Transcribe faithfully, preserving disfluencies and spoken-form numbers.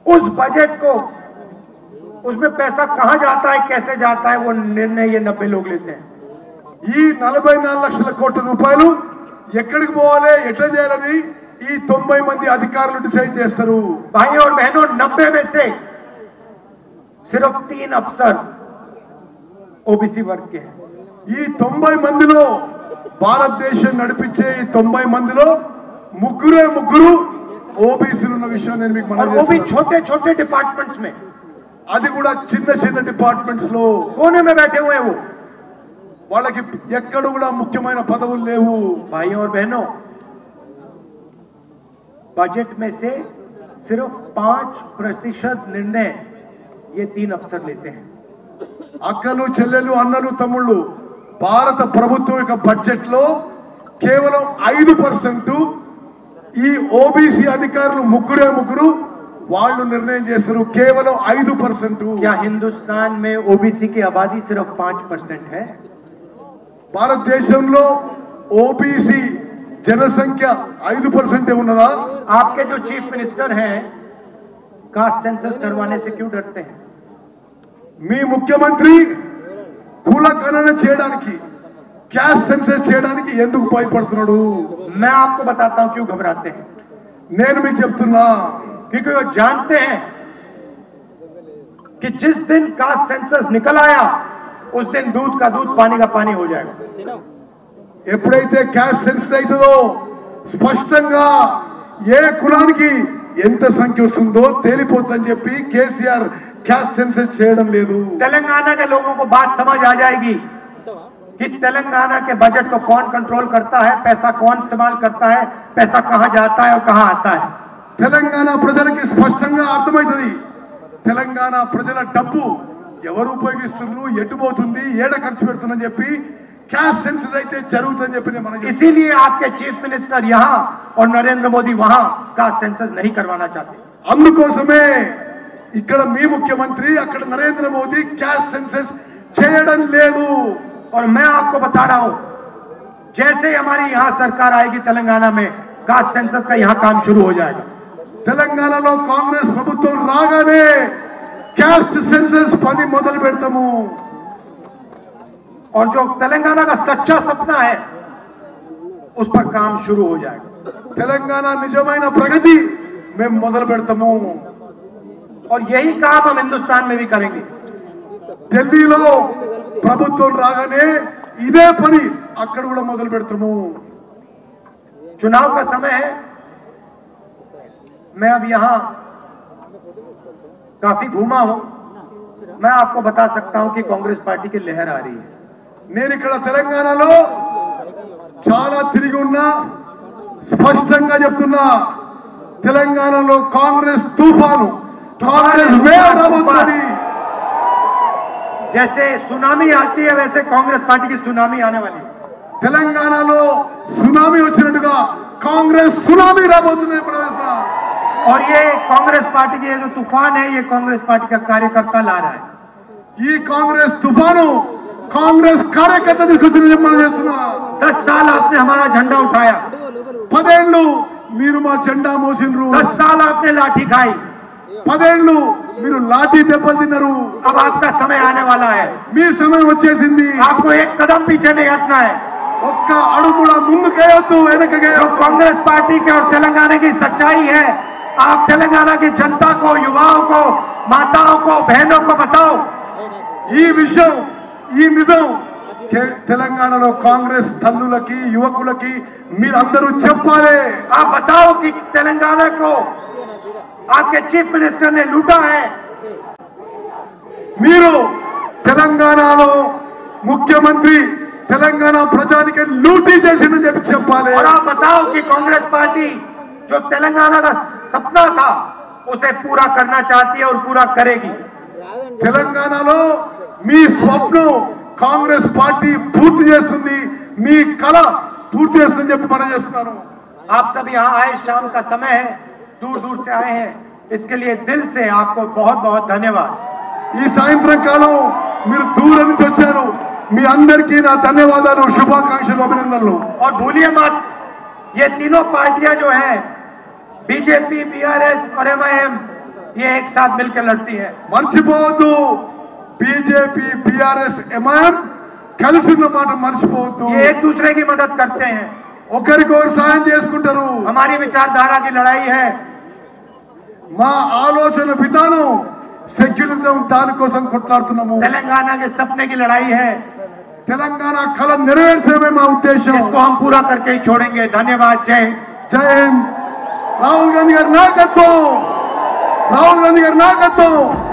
उस बजट को, उसमें पैसा कहां जाता है, कैसे जाता है, वो निर्णय ये नब्बे लोग लेते हैं। ఈ నలభై నాలుగు లక్షల కోట్ల రూపాయలు ఎక్కడికి పోవాలి, ఎట్లా చేయాలని ఈ తొంభై మంది అధికారులు డిసైడ్ చేస్తారు। भाई और बहनों, नब्बे में से सिर्फ तीन अफसर ओबीसी वर्ग के हैं। ఈ తొంభై మందిలో భారతదేశం నడిపించే ఈ తొంభై మందిలో ముగ్గురే ముగ్గురు ఓబీసీలు ఉన్న విషయం నేను మీకు మనవి చేస్తున్నాను। वो भी छोटे छोटे डिपार्टमेंट्स में, అది కూడా చిన్న చిన్న డిపార్ట్మెంట్స్ లో कोने में बैठे हुए हैं वो। వాళ్ళకి ఎక్కడ కూడా ముఖ్యమైన పదవులు లేవు। भाई और बहनों, बजट में से सिर्फ पांच प्रतिशत निर्णय ये तीन अफसर लेते हैं। అక్కలు చెల్లెలు అన్నలు తమ్ముళ్ళు, భారత ప్రభుత్వం యొక్క బడ్జెట్ లో కేవలం ఐదు పర్సెంట్ ఈ ఓబీసీ అధికారులు ముగ్గురే ముగ్గురు వాళ్ళు నిర్ణయం చేస్తారు। కేవలం ఐదు పర్సెంట్। क्या हिंदुस्तान में ओबीसी की आबादी सिर्फ पांच परसेंट है? భారతదేశంలో ఓబీసీ जनसंख्या ఐదు పర్సెంట్ ఉన్నదా? आपके जो चीफ मिनिस्टर हैं, कास्ट सेंसस करवाने से क्यों डरते हैं? మీ ముఖ్యమంత్రి కుల గణన చేయడానికి, క్యాస్ట్ సెన్సస్ చేయడానికి ఎందుకు భయపడుతున్నాడు? मैं आपको बताता हूं क्यों घबराते हैं। నేను మీకు చెప్తున్నా, क्योंकि वो जानते हैं कि जिस दिन कास्ट सेंसस निकल आया, उस दिन दूध का दूध, पानी का पानी हो जाएगा। ఎప్పుడైతే క్యాస్ట్ సెన్సస్ అవుతుందో స్పష్టంగా ఏ కులానికి ఎంత సంఖ్య వస్తుందో తేలిపోతుందని చెప్పి కేసీఆర్ క్యాస్ట్ సెన్సస్ చేయడం లేదు। तेलंगाना के लोगों को बात समझ आ जाएगी कि तेलंगाना के बजट को कौन कंट्रोल करता है, पैसा कौन इस्तेमाल करता है, पैसा कहां जाता है और कहां आता है। తెలంగాణ ప్రజలకి స్పష్టంగా అర్థమవుతుంది తెలంగాణ ప్రజల డబ్బు ఎవరు ఉపయోగిస్తున్నారు, ఎటు పోతుంది, ఏడ ఖర్చు పెడుతుందని చెప్పి క్యాస్ట్ సెన్సస్ అయితే జరుగుతుందని చెప్పి మనం। इसीलिए आपके चीफ मिनिस्टर यहां और नरेंद्र मोदी वहां कास्ट सेंसस नहीं करवाना चाहते। అందుకోసమే ఇక్కడ మీ ముఖ్యమంత్రి, అక్కడ నరేంద్ర మోదీ క్యాస్ట్ సెన్సస్ చేయడం లేదు। और मैं आपको बता रहा हूं, जैसे हमारी यहां सरकार आएगी तेलंगाना में, कास्ट सेंसस का यहां काम शुरू हो जाएगा। తెలంగాణలో కాంగ్రెస్ ప్రభుత్వం రాగానే క్యాస్ట్ సెన్సస్ పని మొదలు పెడతాము। और जो तेलंगाना का सच्चा सपना है, उस पर काम शुरू हो जाएगा। తెలంగాణ నిజమైన ప్రగతి మేము మొదలు పెడతాము। और यही काम हम हिंदुस्तान में भी करेंगे। ఢిల్లీలో ప్రభుత్వం రాగానే ఇదే పని అక్కడ కూడా మొదలు పెడతాము। चुनाव का समय है, मैं अब यहां काफी घूमा हूं, मैं आपको बता सकता हूं कि कांग्रेस पार्टी की लहर आ रही है। నేను ఇక్కడ తెలంగాణలో చాలా తిరిగి ఉన్నా, స్పష్టంగా చెప్తున్నా, తెలంగాణలో కాంగ్రెస్ తుఫాను, కాంగ్రెస్ వేవ్ రాబోతుంది। जैसे सुनामी आती है, वैसे कांग्रेस पार्टी की सुनामी आने वाली है। తెలంగాణలో సునామీ వచ్చినట్టుగా కాంగ్రెస్ సునామీ రాబోతుంది। और ये कांग्रेस पार्टी की जो तूफान है, ये कांग्रेस पार्टी का कार्यकर्ता ला रहा है। ఈ కాంగ్రెస్ తుఫాను కాంగ్రెస్ కార్యకర్త తీసుకొచ్చిన చెప్పమని చేస్తున్నా। दस साल आपने हमारा झंडा उठाया, పదేళ్ళు మీరు మా జెండా మోసినరు, दस साल आपने लाठी खाई, పదేళ్ళు మీరు లాఠీ దెబ్బలు తిన్నారు। अब आपका समय आने वाला है, మీ సమయం వచ్చేసింది। आपको एक कदम पीछे नहीं हटना है। ఒక్క అడుగు కూడా ముందుకేయొద్దు, వెనకకే। जो कांग्रेस पार्टी के और तेलंगाना की सच्चाई है, आप तेलंगाना की जनता को, युवाओं को, माताओं को, बहनों को बताओ। ఈ విషయం, ఈ నిజం తెలంగాణలో కాంగ్రెస్ తల్లులకి, యువకులకి మీరందరూ చెప్పాలి। आप बताओ कि तेलंगाना को आपके चीफ मिनिस्टर ने लूटा है। మీరు తెలంగాణలో ముఖ్యమంత్రి తెలంగాణ ప్రజానికి లూటీ చేసిందని చెప్పి చెప్పాలి। और आप बताओ कि कांग्रेस पार्टी जो तेलंगाना का सपना था, उसे पूरा करना चाहती है और पूरा करेगी। తెలంగాణలో మీ స్వప్నం కాంగ్రెస్ పార్టీ పూర్తి చేస్తుంది, మీ కళ పూర్తి చేస్తుందని చెప్పి మనం చేస్తున్నాను। आप सब यहाँ आए, शाम का समय है, दूर दूर से आए हैं, इसके लिए दिल से आपको बहुत बहुत धन्यवाद। ఈ సాయంత్రం కాలం మీరు దూరం నుంచి వచ్చారు, మీ అందరికీ నా ధన్యవాదాలు, శుభాకాంక్షలు, అభినందనలు। और भूलिए मत, ये तीनों पार्टियां जो हैं, बीजेपी, बीआरएस और एमआईएम, ये एक साथ मिलकर लड़ती है। మర్చిపోవద్దు బీజేపీ బీఆర్ఎస్ ఎంఐఎం కలిసి ఉన్న మాట మర్చిపోవద్దు। ये एक दूसरे की मदद करते हैं, ఒకరికొకరు సాయం చేసుకుంటారు। हमारी विचारधारा की लड़ाई है। మా ఆలోచన విధానం సెక్యులరిజం, దానికోసం కొట్లాడుతున్నాము। तेलंगाना के सपने की लड़ाई है, తెలంగాణ కళ నెరవేర్చడమే మా ఉద్దేశం। इसको हम पूरा करके ही छोड़ेंगे। धन्यवाद। जय हिंद। జై హింద్। రాహుల్ గాంధీ గారి నాయకత్వం, రాహుల్ గాంధీ గారి నాయకత్వం।